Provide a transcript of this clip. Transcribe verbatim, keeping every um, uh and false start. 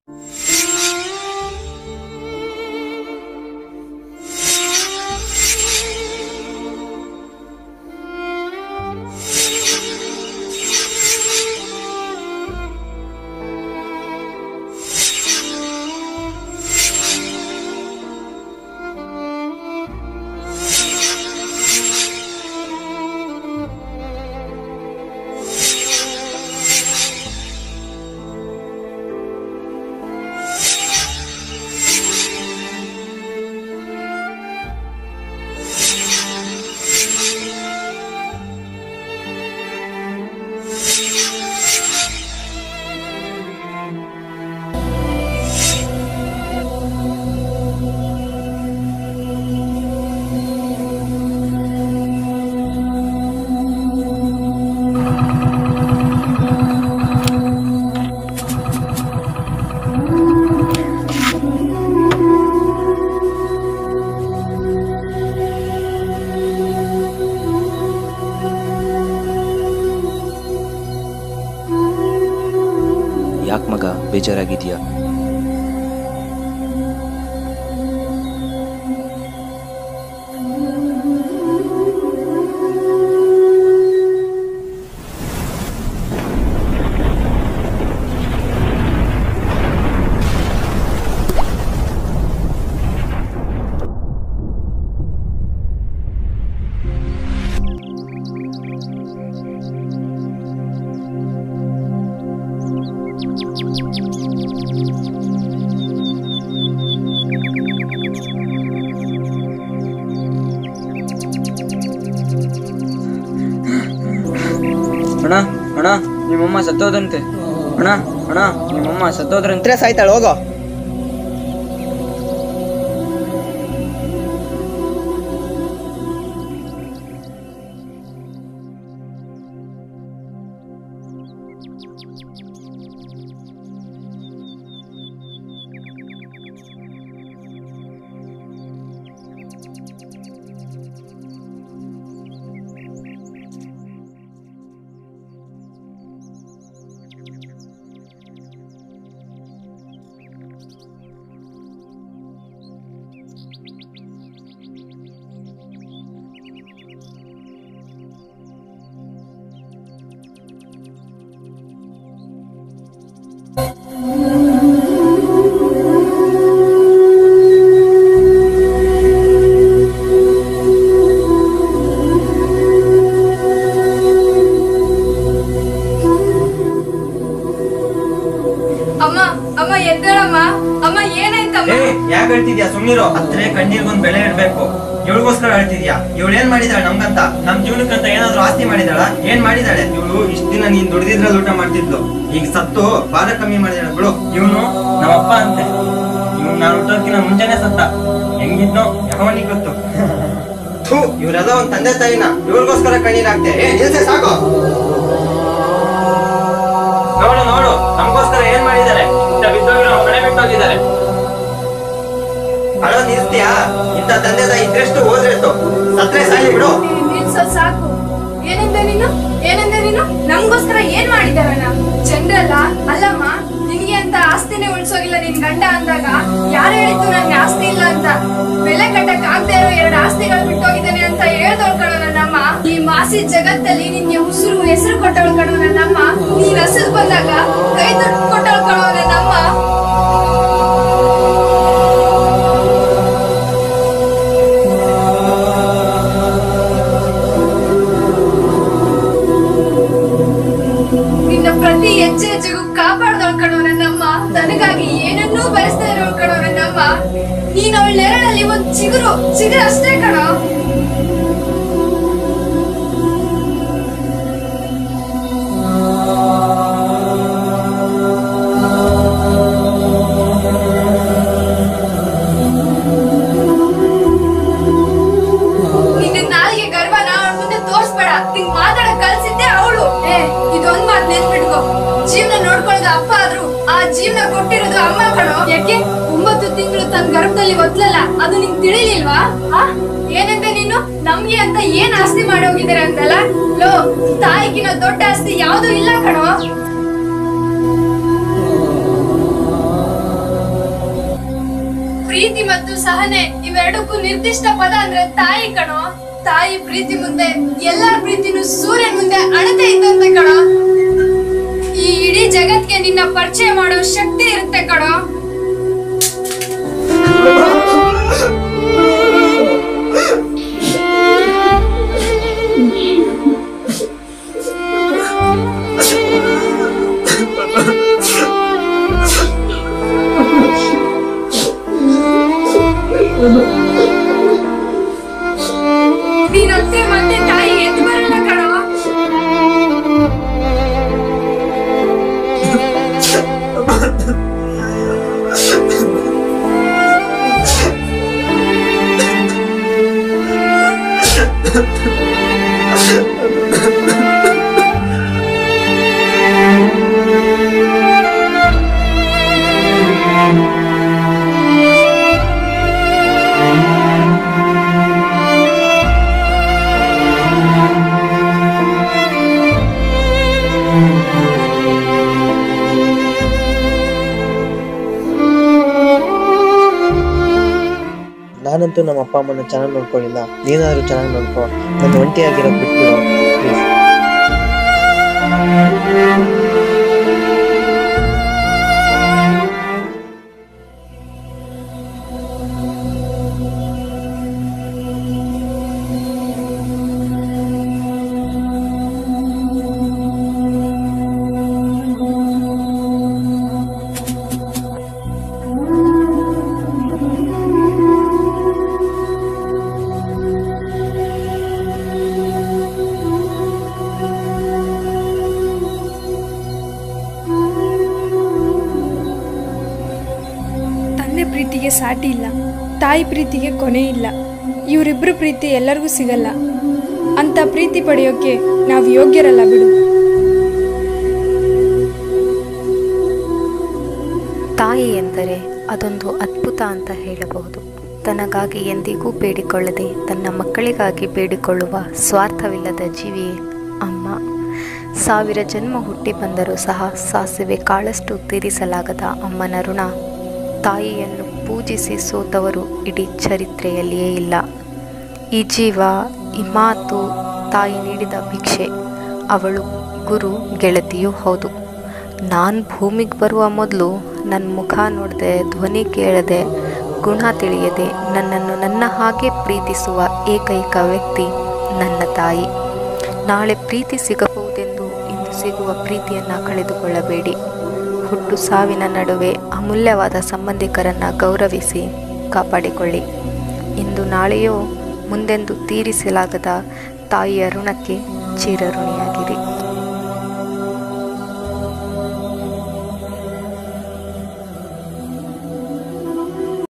ಯಾಕೆ ಮಗ ಬೇಜಾರಾಗಿದೆಯಾ? ಅಣ್ಣ ಅಣ್ಣ ನಿಮ್ಮಮ್ಮ ಸತ್ತೋದಂತೆ. ಅಣ್ಣ ಅಣ್ಣ ನಿಮ್ಮಮ್ಮ ಸತ್ತೋದ್ರಂತೆ. ಸಾಯ್ತಾಳೆ ಹೋಗೋ. ಯಾಕೆ ಹೇಳ್ತಿದ್ಯಾ? ಸುಮ್ನಿರೋ. ಹತ್ರ ಕಣ್ಣೀರ್ಗೊಂದ್ ಬೆಲೆ ಇಡ್ಬೇಕು. ಇವಳಿಗೋಸ್ಕರ ಹೇಳ್ತಿದ್ಯಾ? ಇವಳು ಏನ್ ಮಾಡಿದಾಳೆ ನಮ್ಗಂತ? ನಮ್ ಜೀವನಕ್ಕಂತ ಏನಾದ್ರು ಆಸ್ತಿ ಮಾಡಿದಾಳ? ಏನ್ ಮಾಡಿದಾಳೆ? ಇವಳು ಇಷ್ಟ ದಿನ ನೀನ್ ದುಡ್ದಿದ್ರಲ್ಲಿ ಊಟ ಮಾಡ್ತಿದ್ಲು, ಈಗ ಸತ್ತು ಭಾರ ಕಮ್ಮಿ ಮಾಡಿದಾಳೆ ಬಿಡು. ಇವನು ನಮ್ಮಪ್ಪ ಅಂತೆ. ಇವ್ ನಾನು ಹುಟ್ಟೋದಕ್ಕಿಂತ ಮುಂಚೆನೆ ಸತ್ತ. ಹೆಂಗಿದ್ನೋ ಯಾವನಿಗೆ ಗೊತ್ತು. ಥೂ, ಇವ್ರೆಲ್ಲ ಒಂದ್ ತಂದೆ ತಾಯಿನ ಇವಳಿಗೋಸ್ಕರ ಕಣ್ಣೀರಾಗ್ತೆ. ಏ ನಿಲ್ಸೆ ಸಾಕು. ನೋಡು ನೋಡು, ನಮಗೋಸ್ಕರ ಏನ್ ಮಾಡಿದ್ದಾರೆ. ಬಿದ್ದೋಗಿರೋ ಮನೆ ಬಿಟ್ಟೋಗಿದ್ದಾರೆ. ಅಳೋ ನಿಲ್ಸ್ತೀಯಾ? ಇಂಥ ತಂದೆ ತಾಯಿ ಇದ್ರೆಷ್ಟು ಹೋದ್ರೆಷ್ಟು, ಸತ್ರೆ ಸಾಯಿ ಬಿಡು. ನಿಲ್ಸೋ ಸಾಕು. ಏನಂದೆ ನೀನು? ಏನಂದೆ ನೀನು? ನಮ್ಗೋಸ್ಕರ ಏನ್ ಮಾಡಿದಾರಣ್ಣ? ಚಂದ್ರಲ್ಲ ಅಲ್ಲಮ್ಮ, ನಿನ್ಗೆ ಅಂತ ಆಸ್ತಿನೇ ಉಳ್ಸೋಗಿಲ್ಲ ನಿನ್ ಗಂಡ ಅಂದಾಗ ಯಾರು ಹೇಳಿತ್ತು ನನ್ಗೆ ಆಸ್ತಿ ಇಲ್ಲ ಅಂತ? ಬೆಲೆ ಕಟ್ಟಕ್ ಆಗದೆ ಇರೋ ಎರಡು ಆಸ್ತಿಗಳು ಬಿಟ್ಟೋಗಿದ್ದಾನೆ ಅಂತ ಹೇಳ್ದೋಳ್ ಕಣೋ ನನ್ನಮ್ಮ. ಈ ಮಾಸಿ ಜಗತ್ತಲ್ಲಿ ನಿನ್ಗೆ ಉಸಿರು ಹೆಸರು ಕೊಟ್ಟವಳು ಕಣೋ ನನ್ನಮ್ಮ. ನೀನ್ ಹಸಿದ್ ಬಂದಾಗ ಕೈ ತೊಟ್ಟು ಕೊಟ್ಟವಳು ಕಣೋ ನನ್ನಮ್ಮ. ಪ್ರತಿ ಹೆಜ್ಜೆ ಹೆಜ್ಜೆಗೂ ಕಾಪಾಡ್ದವಳು ಕಣೋ ನನ್ನಮ್ಮ. ನನಗಾಗಿ ಏನನ್ನೂ ಬಯಸ್ತಾ ಇರೋಳು ಕಣೋ ನನ್ನಮ್ಮ. ನೀನ್ ಅವಳ ನೆರಳಲ್ಲಿ ಒಂದ್ ಚಿಗುರು ಚಿಗುರು ಅಷ್ಟೇ ಕಣೋ. ನಿನ್ನ ನಾಲ್ಗೆ ಗರ್ವನ ಅವಳ ಮುಂದೆ ತೋರ್ಸ್ಬೇಡ. ನಿಂಗ್ ಮಾತಾಡಕ್ ಕಲ್ಸಿದ್ದೆ ಅವಳು. ಏ ಇದೊಂದ್ ಮಾತ್ ನೆನ್ಪಿಟ್ಕೋ, ಜೀವನ ನೋಡ್ಕೊಳ್ಳೋದು ಅಪ್ಪ ಆದ್ರೂ ಆ ಜೀವನ ಕೊಟ್ಟಿರೋದು ಅಮ್ಮ ಕಣೋ. ಯಾಕೆ ಒಂಬತ್ತು ತಿಂಗಳು ತನ್ನ ಗರ್ಭದಲ್ಲಿ ಒತ್ಲಲ್ಲ, ಅದು ನಿಂಗ್ ತಿಳಿಲಿಲ್ವಾ? ಆ ಏನಂತೆ ನೀನು? ನಮ್ಗೆ ಅಂತ ಏನ್ ಆಸ್ತಿ ಮಾಡಿ ಹೋಗಿದ್ದಾರೆ ಅಂತಲ್ಲ. ಲೋ, ತಾಯಿಗಿನ ದೊಡ್ಡ ಆಸ್ತಿ ಯಾವ್ದು ಇಲ್ಲ ಕಣೋ. ಪ್ರೀತಿ ಮತ್ತು ಸಹನೆ ಇವೆರಡಕ್ಕೂ ನಿರ್ದಿಷ್ಟ ಪದ ಅಂದ್ರೆ ತಾಯಿ ಕಣೋ. ತಾಯಿ ಪ್ರೀತಿ ಮುಂದೆ ಎಲ್ಲರ ಪ್ರೀತಿನೂ ಸೂರ್ಯನ ಮುಂದೆ ಅಣತೆ ಇದ್ದಂತೆ ಕಣೋ. ಈ ಇಡೀ ಜಗತ್ಗೆ ನಿನ್ನ ಪರಿಚಯ ಮಾಡೋ ಶಕ್ತಿ ಇರುತ್ತೆ ಕಣೋ. ನೀನತ್ತೆ ಮತ್ತೆ ತಾಯಿ ಎದ್ದು ಬರಲ್ಲ ಕಣೋ. ನಾನಂತೂ ನಮ್ಮ ಅಪ್ಪ ಅಮ್ಮನ ಚೆನ್ನಾಗಿ ನೋಡ್ಕೊಳ್ಳಿಲ್ಲ, ನೀನಾದ್ರೂ ಚೆನ್ನಾಗಿ ನೋಡ್ಕೊ. ನನ್ನ ಒಂಟಿಯಾಗಿರೋದು ಬಿಟ್ಬಿಡು ಪ್ಲೀಸ್. ಪ್ರೀತಿಗೆ ಸಾಟಿ ಇಲ್ಲ, ತಾಯಿ ಪ್ರೀತಿಗೆ ಕೊನೆ ಇಲ್ಲ. ಇವರಿಬ್ರು ಪ್ರೀತಿ ಎಲ್ಲರಿಗೂ ಸಿಗಲ್ಲ. ಅಂತ ಪ್ರೀತಿ ಪಡೆಯೋಕೆ ನಾವು ಯೋಗ್ಯರಲ್ಲ ಬಿಡು. ತಾಯಿ ಎಂದರೆ ಅದೊಂದು ಅದ್ಭುತ ಅಂತ ಹೇಳಬಹುದು. ತನಗಾಗಿ ಎಂದಿಗೂ ಬೇಡಿಕೊಳ್ಳದೆ ತನ್ನ ಮಕ್ಕಳಿಗಾಗಿ ಬೇಡಿಕೊಳ್ಳುವ ಸ್ವಾರ್ಥವಿಲ್ಲದ ಜೀವಿಯೇ ಅಮ್ಮ. ಸಾವಿರ ಜನ್ಮ ಹುಟ್ಟಿ ಬಂದರೂ ಸಹ ಸಾಸಿವೆ ಕಾಳಷ್ಟು ತೀರಿಸಲಾಗದ ಅಮ್ಮನ ಋಣ ತಾಯಿಯನ್ನು ಪೂಜಿಸಿ ಸೋತವರು ಇಡೀ ಚರಿತ್ರೆಯಲ್ಲಿಯೇ ಇಲ್ಲ. ಈ ಜೀವ, ಈ ಮಾತು ತಾಯಿ ನೀಡಿದ ಭಿಕ್ಷೆ. ಅವಳು ಗುರು, ಗೆಳತಿಯೂ ಹೌದು. ನಾನು ಭೂಮಿಗೆ ಬರುವ ಮೊದಲು ನನ್ನ ಮುಖ ನೋಡದೆ, ಧ್ವನಿ ಕೇಳದೆ, ಗುಣ ತಿಳಿಯದೆ ನನ್ನನ್ನು ನನ್ನ ಹಾಗೆ ಪ್ರೀತಿಸುವ ಏಕೈಕ ವ್ಯಕ್ತಿ ನನ್ನ ತಾಯಿ. ನಾಳೆ ಪ್ರೀತಿ ಸಿಗಬಹುದೆಂದು ಇಂದು ಸಿಗುವ ಪ್ರೀತಿಯನ್ನು ಕಳೆದುಕೊಳ್ಳಬೇಡಿ. ಹುಟ್ಟು ಸಾವಿನ ನಡುವೆ ಅಮೂಲ್ಯವಾದ ಸಂಬಂಧಿಕರನ್ನು ಗೌರವಿಸಿ ಕಾಪಾಡಿಕೊಳ್ಳಿ. ಇಂದು ನಾಳೆಯೋ ಮುಂದೆಂದು ತೀರಿಸಲಾಗದ ತಾಯಿಯ ಋಣಕ್ಕೆ ಚಿರಋಣಿಯಾಗಿರಿ.